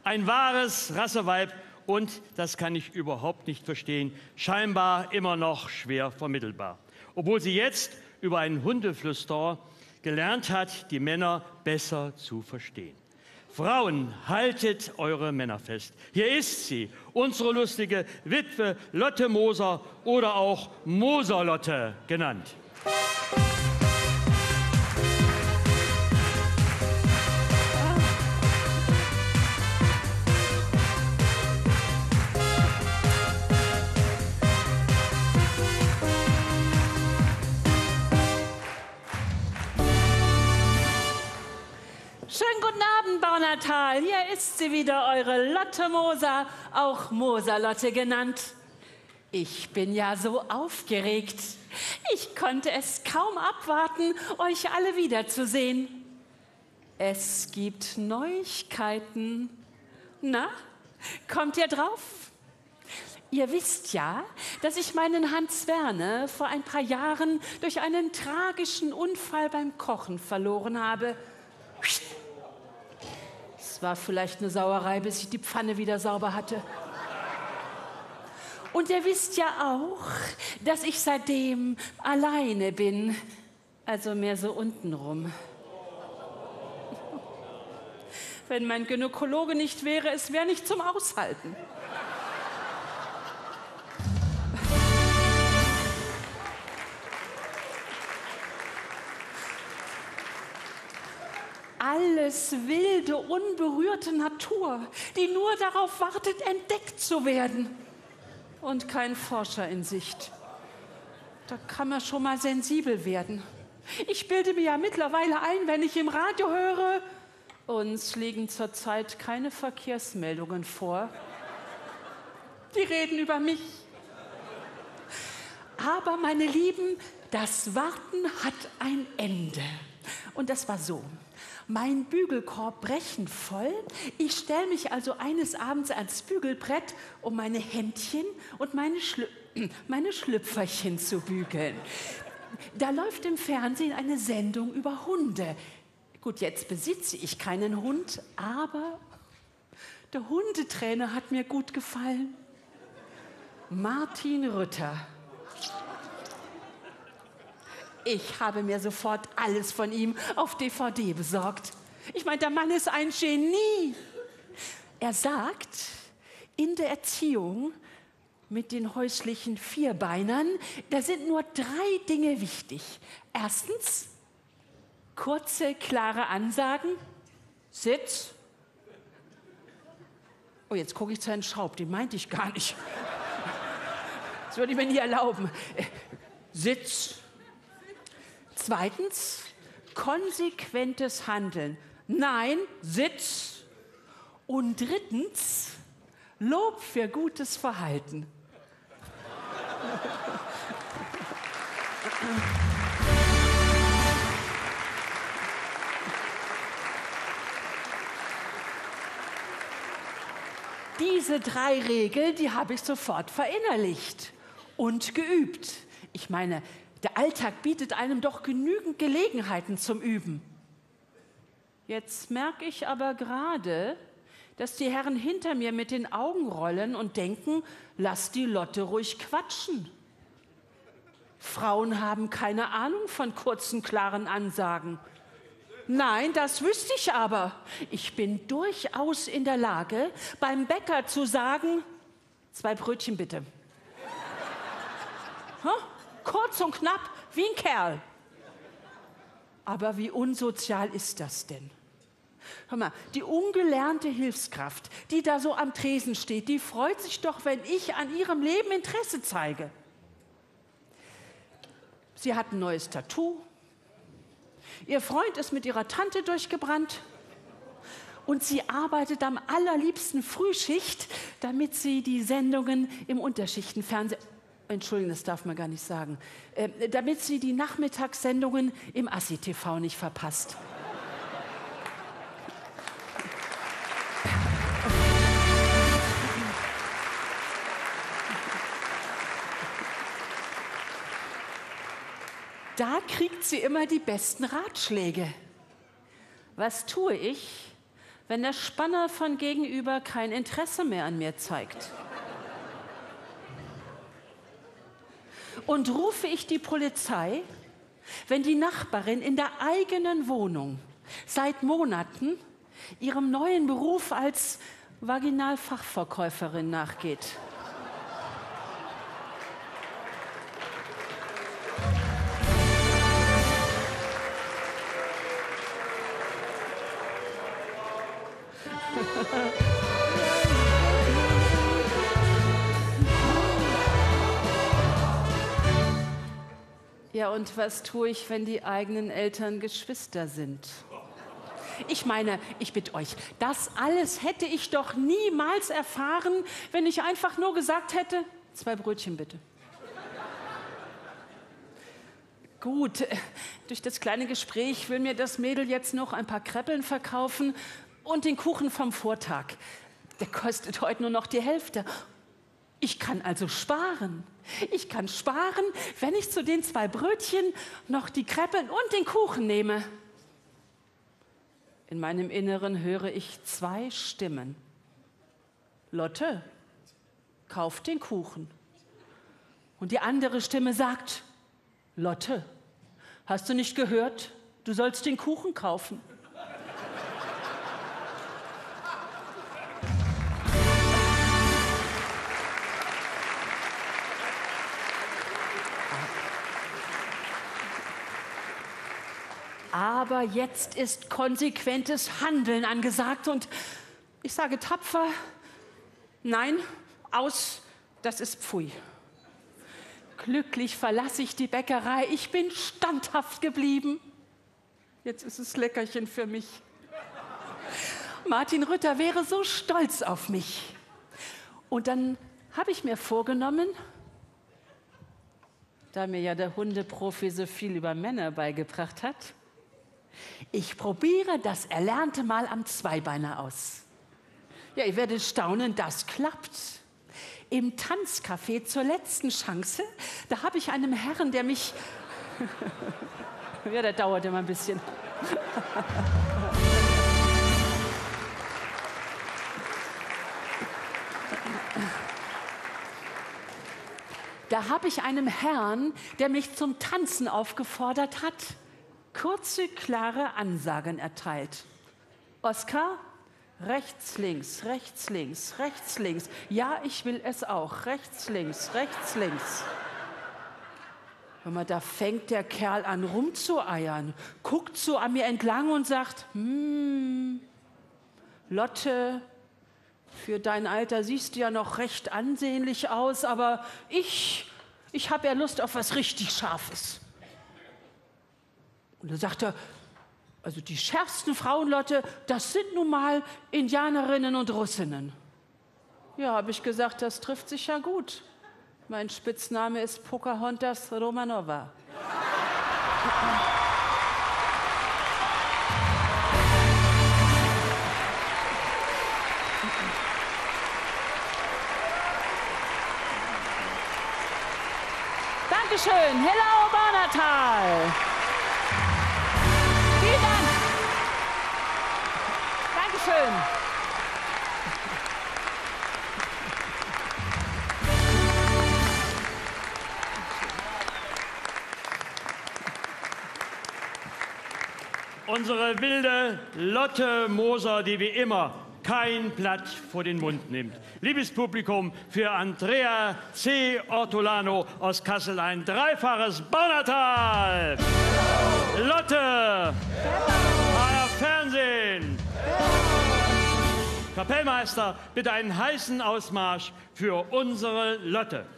Ein wahres Rasseweib und, das kann ich überhaupt nicht verstehen, scheinbar immer noch schwer vermittelbar. Obwohl sie jetzt über einen Hundeflüsterer gelernt hat, die Männer besser zu verstehen. Frauen, haltet eure Männer fest. Hier ist sie, unsere lustige Witwe Lotte Moser oder auch Moser-Lotte genannt. Schönen guten Abend, Baunatal. Hier ist sie wieder, eure Lotte Moser, auch Moser-Lotte genannt. Ich bin ja so aufgeregt. Ich konnte es kaum abwarten, euch alle wiederzusehen. Es gibt Neuigkeiten. Na, kommt ihr drauf? Ihr wisst ja, dass ich meinen Hans Werne vor ein paar Jahren durch einen tragischen Unfall beim Kochen verloren habe. Es war vielleicht eine Sauerei, bis ich die Pfanne wieder sauber hatte. Und ihr wisst ja auch, dass ich seitdem alleine bin. Also mehr so untenrum. Wenn mein Gynäkologe nicht wäre, es wäre nicht zum Aushalten. Alles wilde, unberührte Natur, die nur darauf wartet, entdeckt zu werden. Und kein Forscher in Sicht. Da kann man schon mal sensibel werden. Ich bilde mir ja mittlerweile ein, wenn ich im Radio höre, uns liegen zurzeit keine Verkehrsmeldungen vor. Die reden über mich. Aber, meine Lieben, das Warten hat ein Ende. Und das war so. Mein Bügelkorb brechend voll. Ich stelle mich also eines Abends ans Bügelbrett, um meine Hemdchen und meine Schlüpferchen zu bügeln. Da läuft im Fernsehen eine Sendung über Hunde. Gut, jetzt besitze ich keinen Hund, aber der Hundetrainer hat mir gut gefallen. Martin Rütter. Ich habe mir sofort alles von ihm auf DVD besorgt. Ich meine, der Mann ist ein Genie. Er sagt, in der Erziehung mit den häuslichen Vierbeinern, da sind nur 3 Dinge wichtig. Erstens, kurze, klare Ansagen. Sitz. Oh, jetzt gucke ich zu Herrn Schraub, den meinte ich gar nicht. Das würde ich mir nie erlauben. Sitz. Zweitens, konsequentes Handeln. Nein, Sitz. Und drittens, Lob für gutes Verhalten. Diese 3 Regeln, die habe ich sofort verinnerlicht und geübt. Ich meine, der Alltag bietet einem doch genügend Gelegenheiten zum Üben. Jetzt merke ich aber gerade, dass die Herren hinter mir mit den Augen rollen und denken, lass die Lotte ruhig quatschen. Frauen haben keine Ahnung von kurzen, klaren Ansagen. Nein, das wüsste ich aber. Ich bin durchaus in der Lage, beim Bäcker zu sagen, 2 Brötchen bitte. Kurz und knapp, wie ein Kerl. Aber wie unsozial ist das denn? Hör mal, die ungelernte Hilfskraft, die da so am Tresen steht, die freut sich doch, wenn ich an ihrem Leben Interesse zeige. Sie hat ein neues Tattoo. Ihr Freund ist mit ihrer Tante durchgebrannt. Und sie arbeitet am allerliebsten Frühschicht, damit sie die Sendungen im Unterschichtenfernsehen... Entschuldigung, das darf man gar nicht sagen. Damit sie die Nachmittagssendungen im Assi-TV nicht verpasst. Da kriegt sie immer die besten Ratschläge. Was tue ich, wenn der Spanner von gegenüber kein Interesse mehr an mir zeigt? Und rufe ich die Polizei, wenn die Nachbarin in der eigenen Wohnung seit Monaten ihrem neuen Beruf als Vaginalfachverkäuferin nachgeht? Ja, und was tue ich, wenn die eigenen Eltern Geschwister sind? Ich meine, ich bitte euch, das alles hätte ich doch niemals erfahren, wenn ich einfach nur gesagt hätte, 2 Brötchen bitte. Gut, durch das kleine Gespräch will mir das Mädel jetzt noch ein paar Kreppeln verkaufen und den Kuchen vom Vortag. Der kostet heute nur noch die Hälfte. Ich kann also sparen. Ich kann sparen, wenn ich zu den 2 Brötchen noch die Kreppeln und den Kuchen nehme. In meinem Inneren höre ich 2 Stimmen. Lotte, kauf den Kuchen. Und die andere Stimme sagt, Lotte, hast du nicht gehört? Du sollst den Kuchen kaufen. Aber jetzt ist konsequentes Handeln angesagt und ich sage tapfer, nein, aus, das ist Pfui. Glücklich verlasse ich die Bäckerei, ich bin standhaft geblieben. Jetzt ist es Leckerchen für mich. Martin Rütter wäre so stolz auf mich. Und dann habe ich mir vorgenommen, da mir ja der Hundeprofi so viel über Männer beigebracht hat, ich probiere das Erlernte mal am Zweibeiner aus. Ja, ihr werdet staunen, das klappt. Im Tanzcafé zur letzten Chance, da habe ich einem Herrn, der mich... ja, der dauert immer ein bisschen. Da habe ich einem Herrn, der mich zum Tanzen aufgefordert hat, kurze, klare Ansagen erteilt. Oskar, rechts, links, rechts, links, rechts, links. Ja, ich will es auch. Rechts, links, rechts, links. Hör mal, da fängt der Kerl an rumzueiern, guckt so an mir entlang und sagt, Lotte, für dein Alter siehst du ja noch recht ansehnlich aus, aber ich habe ja Lust auf was richtig Scharfes. Und dann sagt er, also die schärfsten Frauen, Lotte, das sind nun mal Indianerinnen und Russinnen. Ja, habe ich gesagt, das trifft sich ja gut. Mein Spitzname ist Pocahontas Romanova. Dankeschön, hello Baunatal. Vielen Dank. Dankeschön. Unsere wilde Lotte Moser, die wie immer kein Blatt vor den Mund nimmt. Liebes Publikum, für Andrea C. Ortolano aus Kassel ein dreifaches Baunatal! Lotte! HR Fernsehen! Kapellmeister, bitte einen heißen Ausmarsch für unsere Lotte.